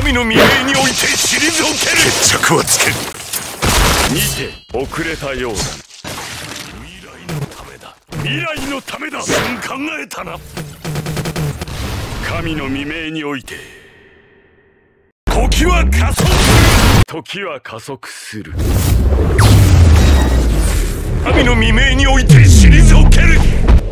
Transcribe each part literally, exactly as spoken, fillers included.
神の未明において退ける。決着はつける。にて遅れたようだ。未来のためだ。未来のためだ。考えたな。神の未明において時は加速する。時は加速する。神の未明において退ける。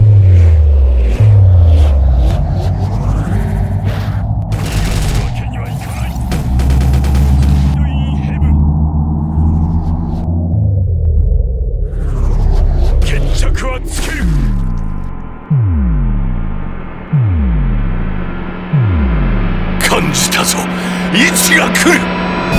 感じたぞ。いちが来る。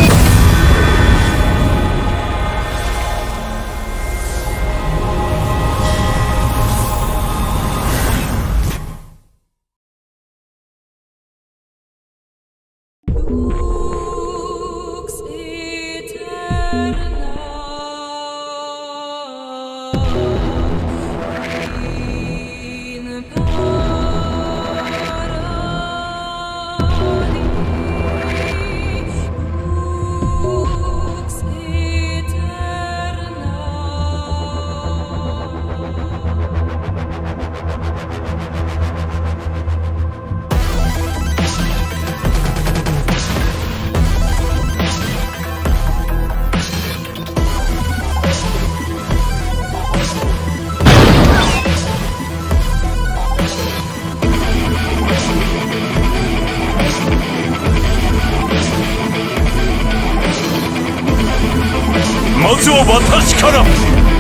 まずは私から。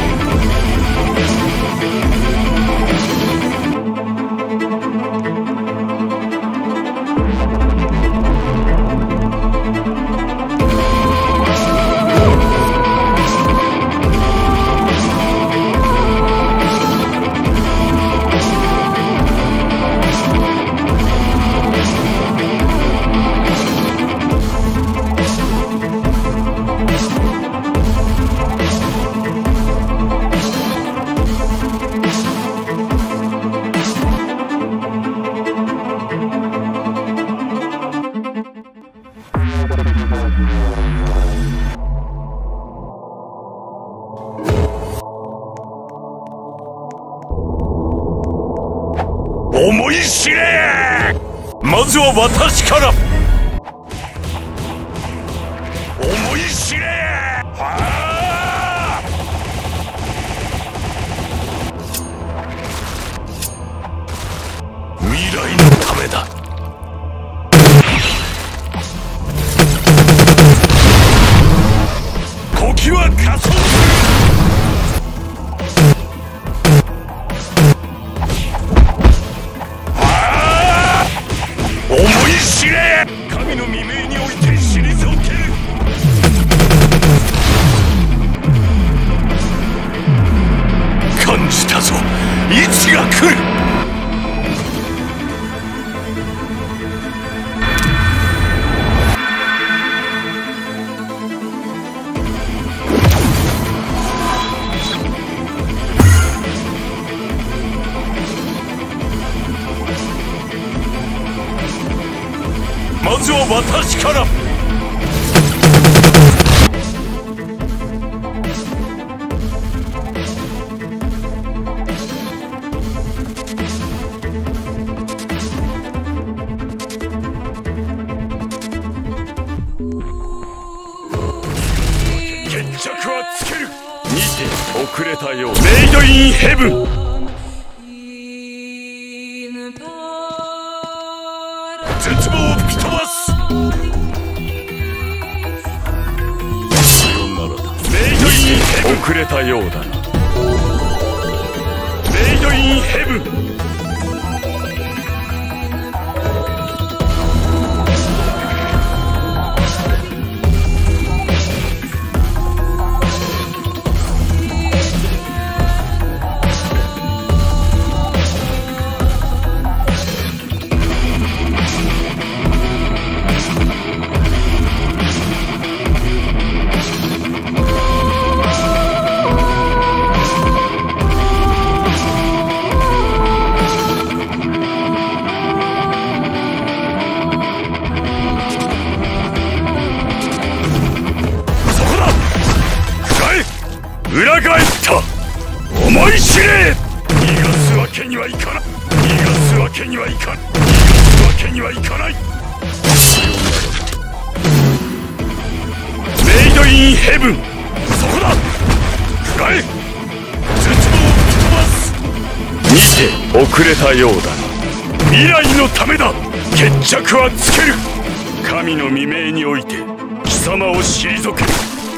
思い知れ。まずは私から。思い知れ。はあ。未来のためだ。時は加速する。神の未明において退ける。感じたぞ。いちが来る。まずは私から。決着はつける。にて遅れたよう。メイドインヘブン。絶望を吹き飛ばす。さよならだ。メイドインヘブン。遅れたようだな。メイドインヘブン。 にはいかん。逃がすわけにはいかない。メイドインヘブン、そこだ。食らえ。絶望を吹き飛ばす。見て遅れたようだ。未来のためだ。決着はつける。神の未明において貴様を退ける。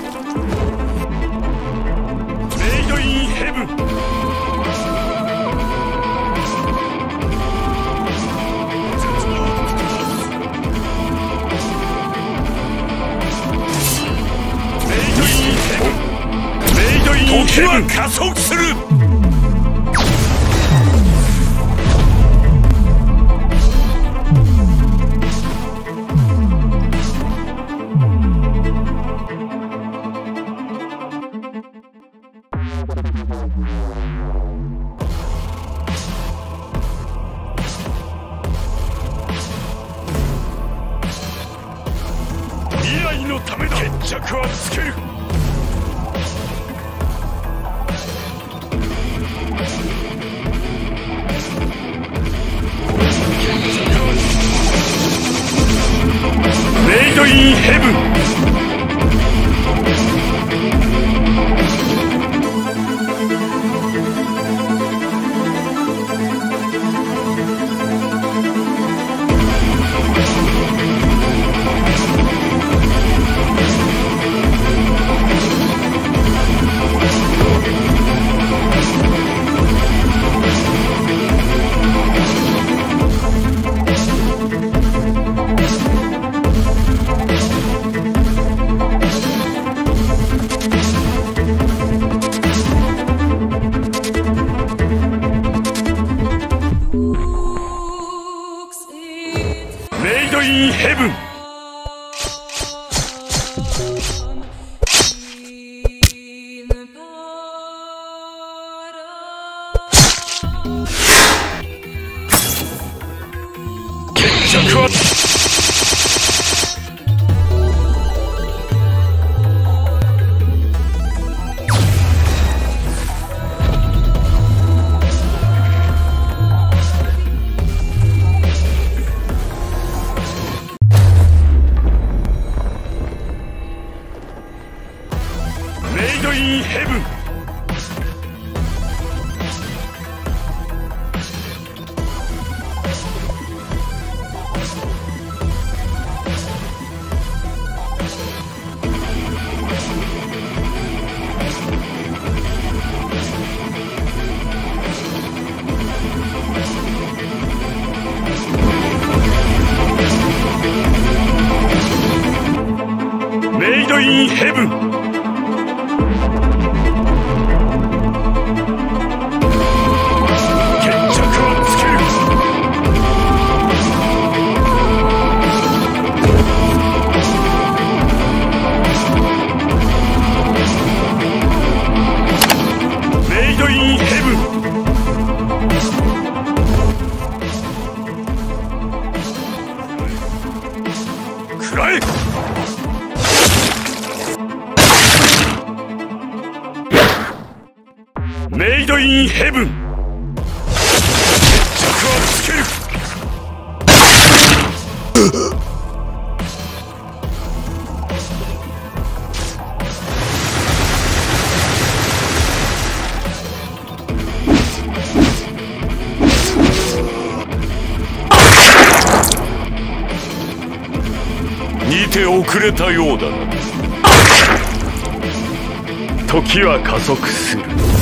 メイドインヘブン。時は加速する。未来のためだ。決着はつける。メイドインヘブン。メイドインヘブン。決着はメイドインヘブン。メイドインヘブン。メイドインヘブン。食らえ。メイドインヘブン。決着はつける。にて遅れたようだな。時は加速する。